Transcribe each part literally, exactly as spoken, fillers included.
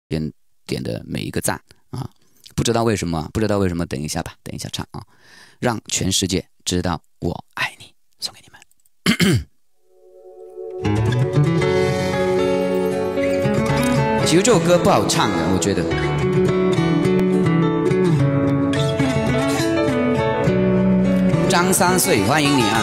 边点的每一个赞啊，不知道为什么，不知道为什么，等一下吧，等一下唱啊，让全世界知道我爱你，送给你们。其实这首歌不好唱的，我觉得。张三岁，欢迎你啊！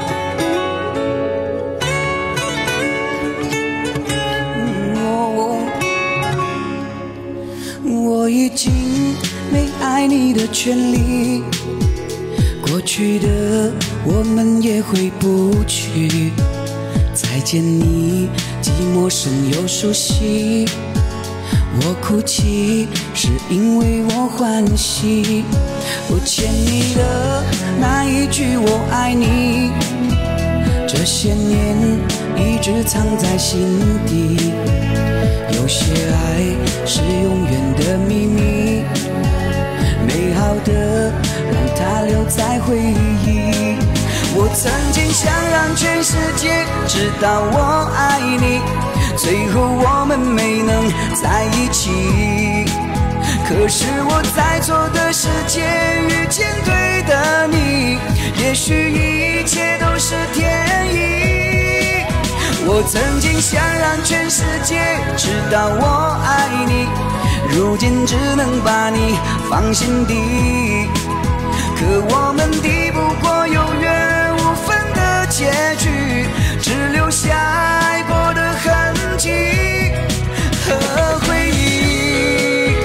我已经没爱你的权利，过去的我们也回不去。再见你，既陌生又熟悉。我哭泣是因为我欢喜，我欠你的那一句我爱你，这些年一直藏在心底。有些爱是永远的秘密，美好的让它留在回忆。我曾经想让全世界知道我爱你，最后我们没能在一起。可是我在错的世界遇见对的你，也许一切都是天意。我曾经想让全世界知道我爱你，如今只能把你放心底。可我们敌不过有缘无分的结局，只留下爱过的痕迹和回忆。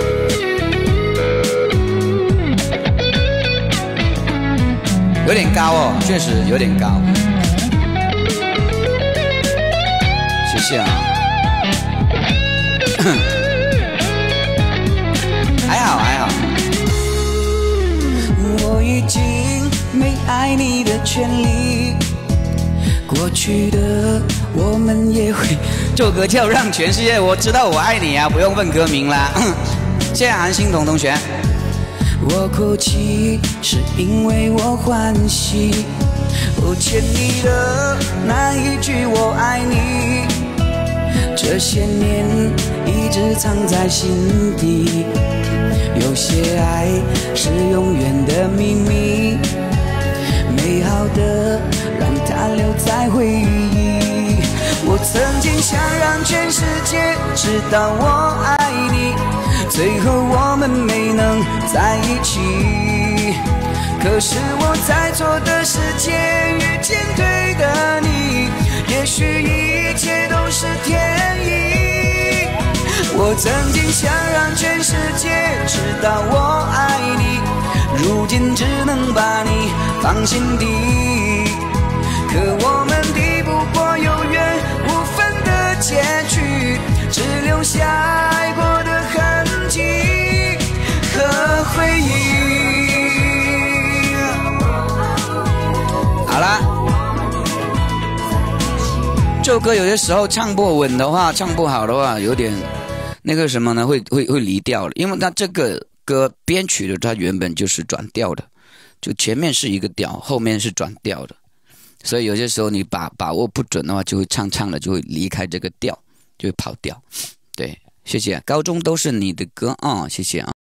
有点高哦，确实有点高。谢谢啊。还好还好。 我已经没爱你的权利，过去的我们也会。 这首歌叫《让全世界我知道我爱你》啊，不用问歌名啦。谢谢韩欣彤同学。 我哭泣是因为我欢喜，我欠你的那一句我爱你，这些年一直藏在心底。有些爱是永远的秘密，美好的让它留在回忆。我曾经想让全世界知道我爱你，最后我们没能在一起。可是我在错的世界遇见对的你，也许一切都是天意。我曾经想让全世界知道我爱你，如今只能把你放心底。可我们敌不过有缘无分的结局，只留下爱过的痕迹和回忆。 好啦，这首歌有些时候唱不稳的话，唱不好的话，有点那个什么呢，会会会离调了，因为它这个歌编曲的，它原本就是转调的，就前面是一个调，后面是转调的，所以有些时候你把把握不准的话，就会唱唱了就会离开这个调，就会跑调。对，谢谢，高中都是你的歌啊、哦，谢谢啊。